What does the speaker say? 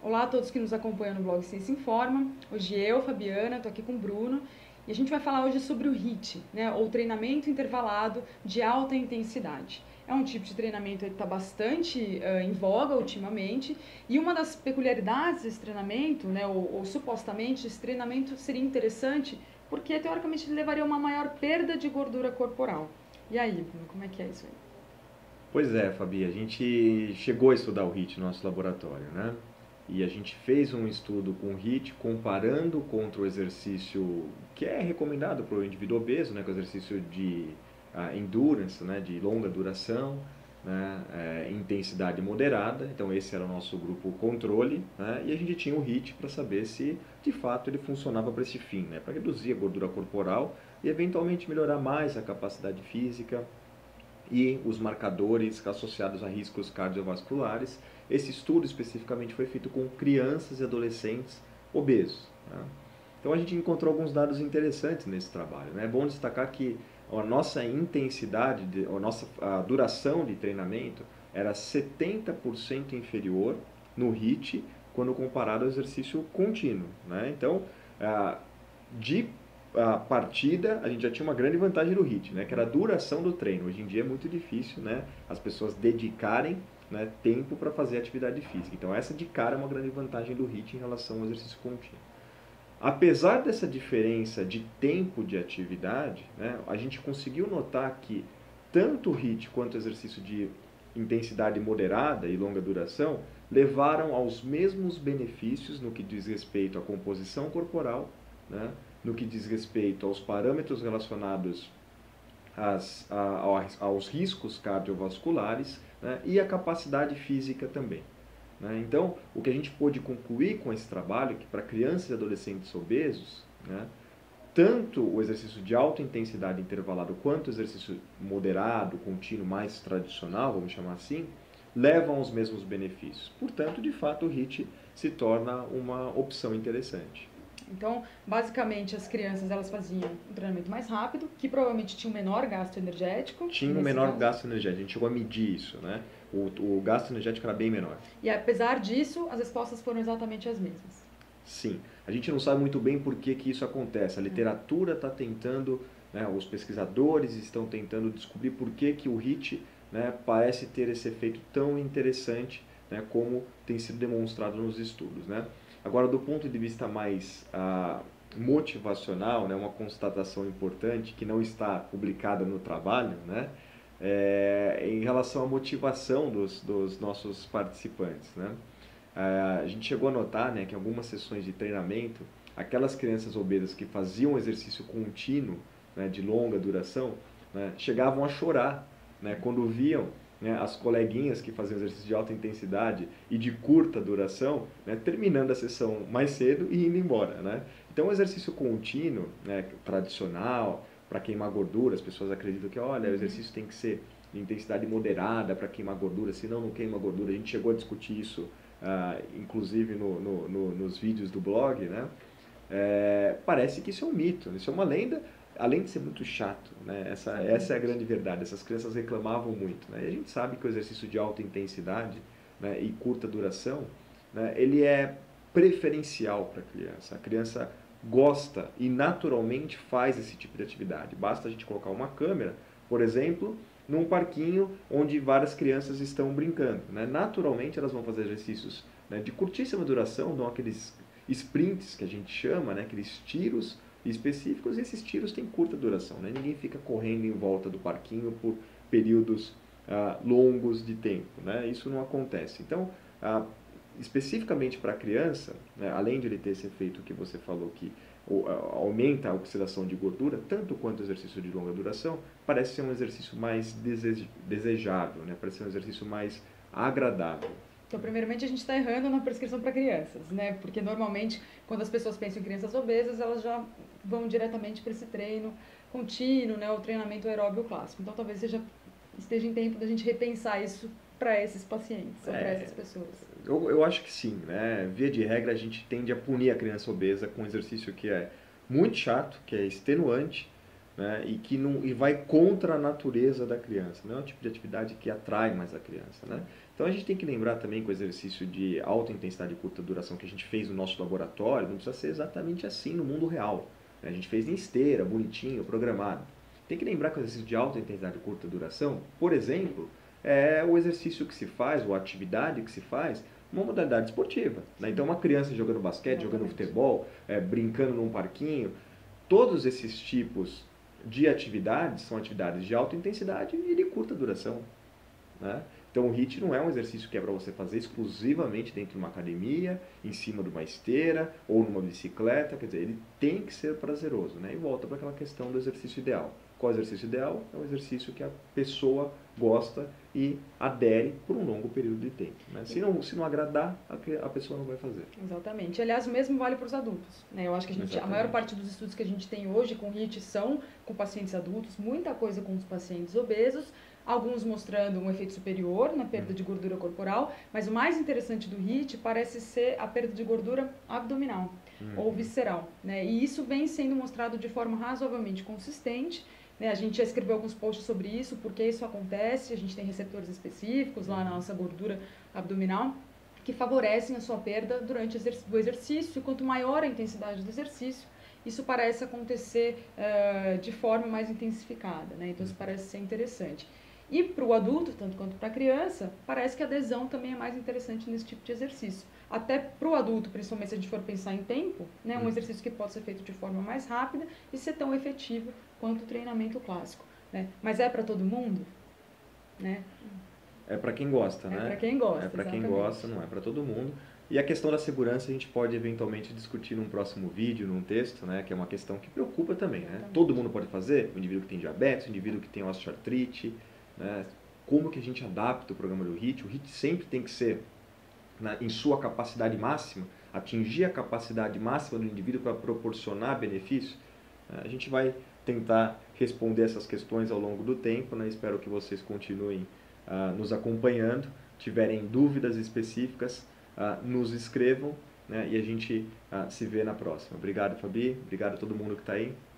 Olá a todos que nos acompanham no blog Ciência Informa. Hoje eu, Fabiana, estou aqui com o Bruno e a gente vai falar hoje sobre o HIIT, né, ou treinamento intervalado de alta intensidade. É um tipo de treinamento que está bastante em voga ultimamente e uma das peculiaridades desse treinamento, né, ou supostamente esse treinamento seria interessante porque teoricamente ele levaria a uma maior perda de gordura corporal. E aí, Bruno, como é que é isso aí? Pois é, Fabi, a gente chegou a estudar o HIIT no nosso laboratório, né? E a gente fez um estudo com o HIIT comparando contra o exercício que é recomendado para o indivíduo obeso, né? Que é o exercício de endurance, né? De longa duração, né? Intensidade moderada. Então esse era o nosso grupo controle, né? E a gente tinha o HIIT para saber se de fato ele funcionava para esse fim, né? Para reduzir a gordura corporal e eventualmente melhorar mais a capacidade física e os marcadores associados a riscos cardiovasculares. Esse estudo especificamente foi feito com crianças e adolescentes obesos, né? Então a gente encontrou alguns dados interessantes nesse trabalho, né? É bom destacar que a nossa intensidade, a duração de treinamento era 70% inferior no HIIT quando comparado ao exercício contínuo, né? Então, de a partida, a gente já tinha uma grande vantagem do HIIT, né, que era a duração do treino. Hoje em dia é muito difícil, né, as pessoas dedicarem, né, tempo para fazer atividade física. Então essa de cara é uma grande vantagem do HIIT em relação ao exercício contínuo. Apesar dessa diferença de tempo de atividade, né, a gente conseguiu notar que tanto o HIIT quanto o exercício de intensidade moderada e longa duração levaram aos mesmos benefícios no que diz respeito à composição corporal, né, no que diz respeito aos parâmetros relacionados aos riscos cardiovasculares, né, e à capacidade física também, né? Então, o que a gente pôde concluir com esse trabalho é que para crianças e adolescentes obesos, né, tanto o exercício de alta intensidade intervalado quanto o exercício moderado, contínuo, mais tradicional, vamos chamar assim, levam aos mesmos benefícios. Portanto, de fato, o HIIT se torna uma opção interessante. Então, basicamente, as crianças elas faziam um treinamento mais rápido, que provavelmente tinha um menor gasto energético, Tinha um nesse menor caso. gasto energético, a gente chegou a medir isso, né? O gasto energético era bem menor. E apesar disso, as respostas foram exatamente as mesmas. Sim, a gente não sabe muito bem por que isso acontece. A literatura está tentando, né, os pesquisadores estão tentando descobrir por que o HIIT, né, parece ter esse efeito tão interessante, né, como tem sido demonstrado nos estudos, né? Agora, do ponto de vista mais motivacional, né, uma constatação importante que não está publicada no trabalho, né, em relação à motivação dos nossos participantes, né? A gente chegou a notar, né, que em algumas sessões de treinamento, aquelas crianças obesas que faziam exercício contínuo, né, de longa duração, né, chegavam a chorar, né, quando viam, né, as coleguinhas que faziam exercício de alta intensidade e de curta duração, né, terminando a sessão mais cedo e indo embora, né? Então, o exercício contínuo, né, tradicional, para queimar gordura, as pessoas acreditam que, olha, o exercício tem que ser de intensidade moderada para queimar gordura, senão não queima gordura. A gente chegou a discutir isso, inclusive nos vídeos do blog, né? Parece que isso é um mito, isso é uma lenda, além de ser muito chato, né? Essa é a grande verdade. Essas crianças reclamavam muito, né? E a gente sabe que o exercício de alta intensidade, né, e curta duração, né, ele é preferencial para a criança. A criança gosta e naturalmente faz esse tipo de atividade. Basta a gente colocar uma câmera, por exemplo, num parquinho onde várias crianças estão brincando, né? Naturalmente elas vão fazer exercícios, né, de curtíssima duração, dão aqueles sprints que a gente chama, né, aqueles tiros específicos, e esses tiros têm curta duração, né? Ninguém fica correndo em volta do parquinho por períodos longos de tempo, né? Isso não acontece. Então, especificamente para a criança, né, além de ele ter esse efeito que você falou que aumenta a oxidação de gordura, tanto quanto o exercício de longa duração, parece ser um exercício mais desejável, né? Parece ser um exercício mais agradável. Então, primeiramente, a gente está errando na prescrição para crianças, né? Porque normalmente, quando as pessoas pensam em crianças obesas, elas já vão diretamente para esse treino contínuo, né? O treinamento aeróbio clássico. Então, talvez esteja em tempo da gente repensar isso para esses pacientes ou para É, essas pessoas. eu acho que sim, né? Via de regra, a gente tende a punir a criança obesa com um exercício que é muito chato, que é extenuante, né? E que vai contra a natureza da criança. Não é um tipo de atividade que atrai mais a criança, né? Então, Então a gente tem que lembrar também que o exercício de alta intensidade e curta duração que a gente fez no nosso laboratório não precisa ser exatamente assim no mundo real. A gente fez em esteira, bonitinho, programado. Tem que lembrar que o exercício de alta intensidade e curta duração, por exemplo, é o exercício que se faz, ou a atividade que se faz, uma modalidade esportiva. Né? Então uma criança jogando basquete, jogando futebol, brincando num parquinho, todos esses tipos de atividades são atividades de alta intensidade e de curta duração. Né? Então o HIIT não é um exercício que é para você fazer exclusivamente dentro de uma academia, em cima de uma esteira ou numa bicicleta, quer dizer, ele tem que ser prazeroso. Né? E volta para aquela questão do exercício ideal. Qual é o exercício ideal? É um exercício que a pessoa gosta e adere por um longo período de tempo. Né? Se não agradar, a pessoa não vai fazer. Exatamente. Aliás, o mesmo vale para os adultos. Né? Eu acho que a maior parte dos estudos que a gente tem hoje com HIIT são com pacientes adultos, muita coisa com os pacientes obesos, alguns mostrando um efeito superior na perda de gordura corporal, mas o mais interessante do HIIT parece ser a perda de gordura abdominal ou visceral. Né? E isso vem sendo mostrado de forma razoavelmente consistente. A gente já escreveu alguns posts sobre isso, porque isso acontece, a gente tem receptores específicos lá na nossa gordura abdominal que favorecem a sua perda durante o exercício, e quanto maior a intensidade do exercício, isso parece acontecer de forma mais intensificada, né? Então isso parece ser interessante. E para o adulto, tanto quanto para a criança, parece que a adesão também é mais interessante nesse tipo de exercício. Até para o adulto, principalmente se a gente for pensar em tempo, né, um exercício que pode ser feito de forma mais rápida e ser tão efetivo quanto o treinamento clássico. Né? Mas é para todo mundo? Né? É para quem gosta, né? É para quem gosta, É para quem exatamente. gosta, não é para todo mundo. E a questão da segurança a gente pode eventualmente discutir num próximo vídeo, num texto, né? Que é uma questão que preocupa também, né? Todo mundo pode fazer? O indivíduo que tem diabetes, o indivíduo que tem osteoartrite, né? Como que a gente adapta o programa do HIIT? O HIIT sempre tem que ser, em sua capacidade máxima, atingir a capacidade máxima do indivíduo para proporcionar benefício. A gente vai tentar responder essas questões ao longo do tempo, né? Espero que vocês continuem nos acompanhando. Tiverem dúvidas específicas, nos escrevam, né? E a gente se vê na próxima. Obrigado, Fabi. Obrigado a todo mundo que está aí.